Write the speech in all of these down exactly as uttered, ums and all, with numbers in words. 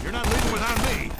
You're not leaving without me.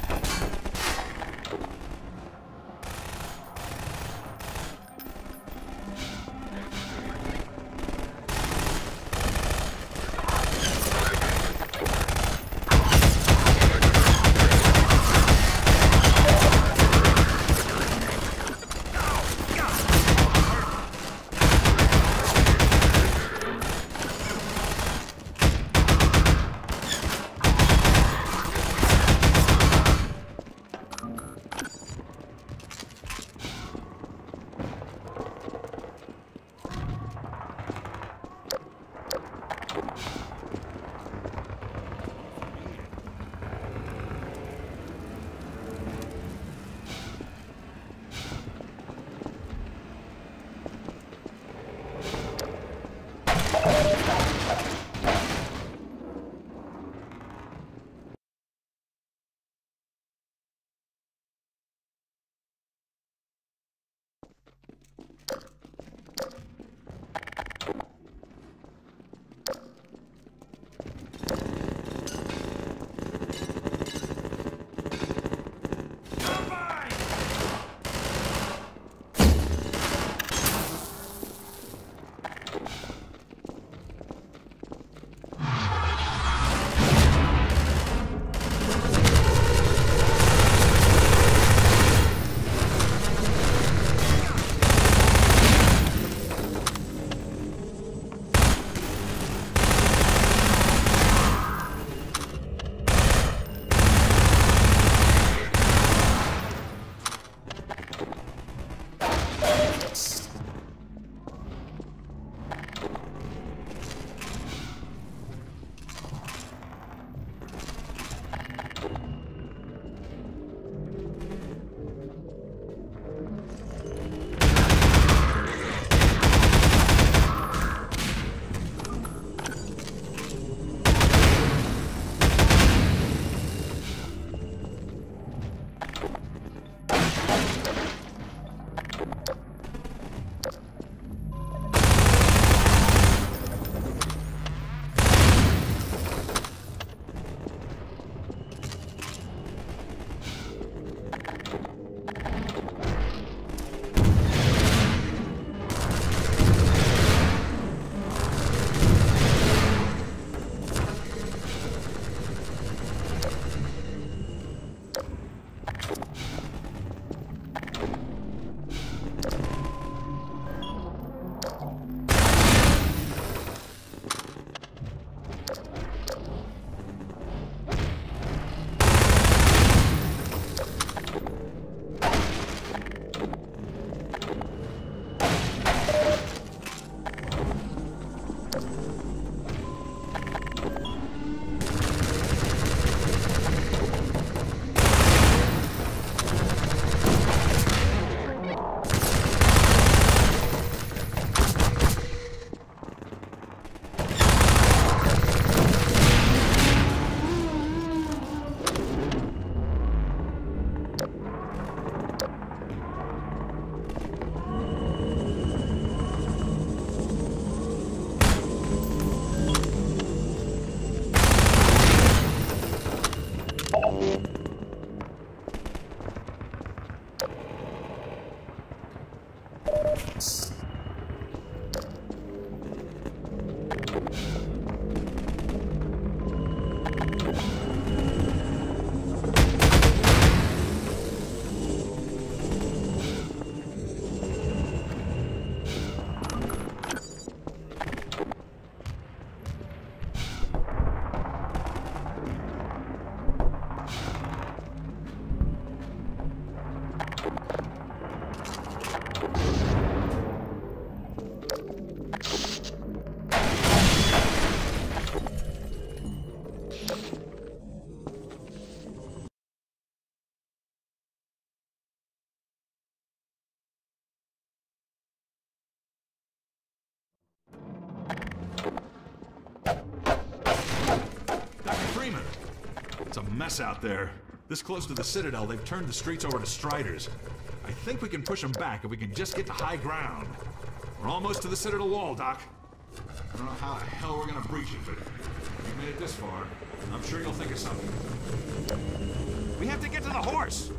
It's a mess out there. This close to the Citadel, they've turned the streets over to Striders. I think we can push them back if we can just get to high ground. We're almost to the Citadel wall, Doc. I don't know how the hell we're gonna breach it, but if you made it this far, I'm sure you'll think of something. to the horse!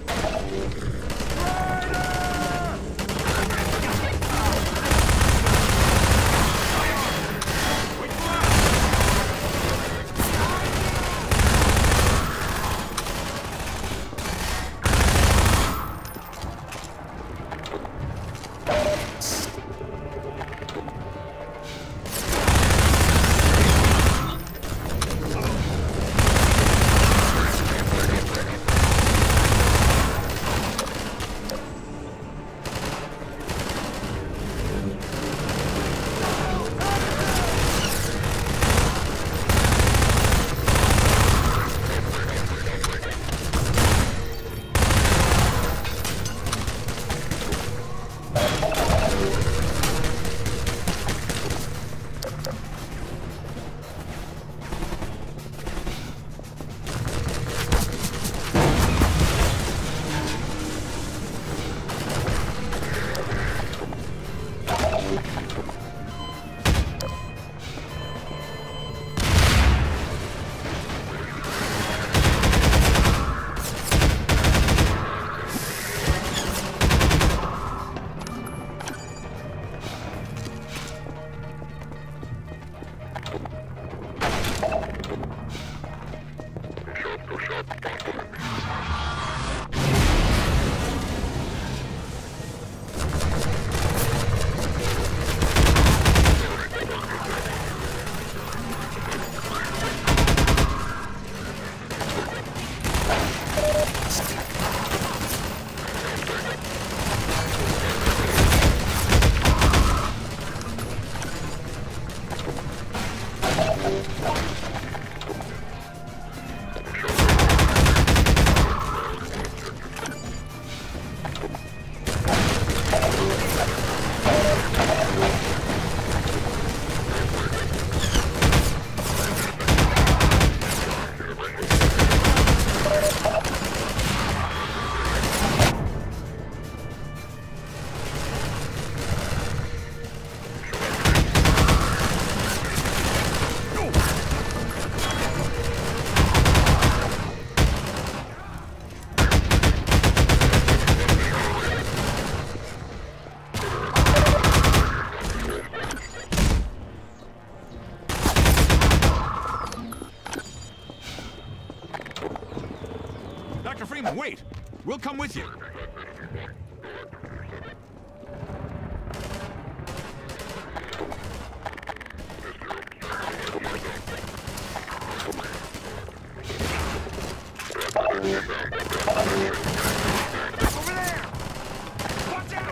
Doctor Freeman, wait! We'll come with you. Over there! Watch out!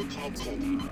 detected.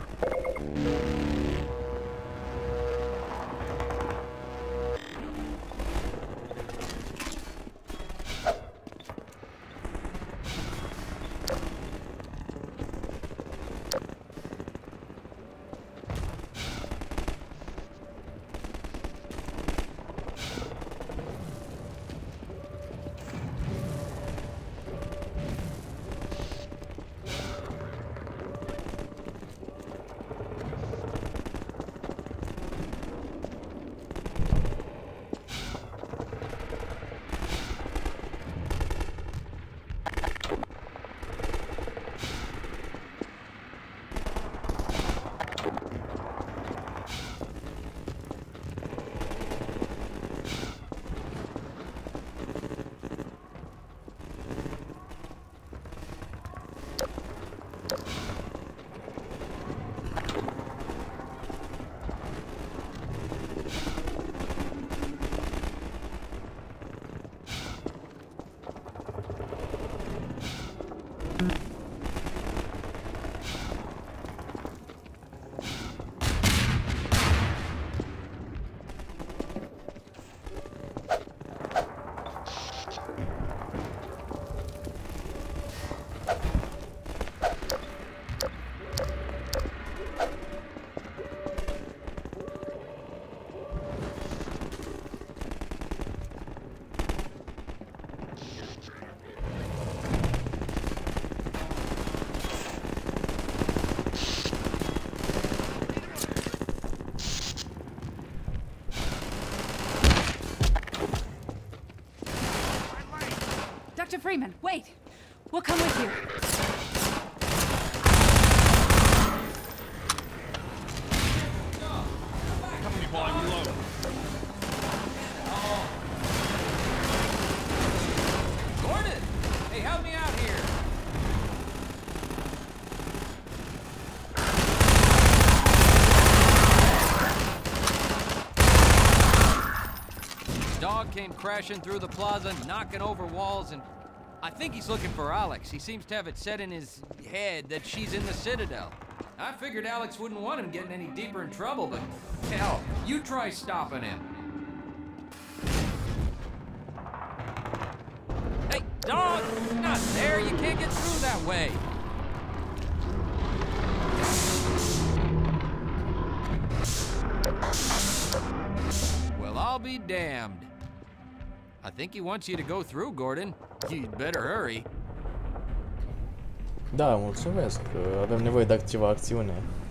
Doctor Freeman, wait! We'll come with you. Cover me while I reload. Gordon! Hey, help me out here! Dog came crashing through the plaza, knocking over walls, and I think he's looking for Alex. He seems to have it set in his head that she's in the Citadel. I figured Alex wouldn't want him getting any deeper in trouble, but hell, you try stopping him. Hey, dog! Not there! You can't get through that way! Well, I'll be damned. I think he wants you to go through, Gordon. You'd better hurry. Da, mulțumesc. Avem nevoie de activa acțiune.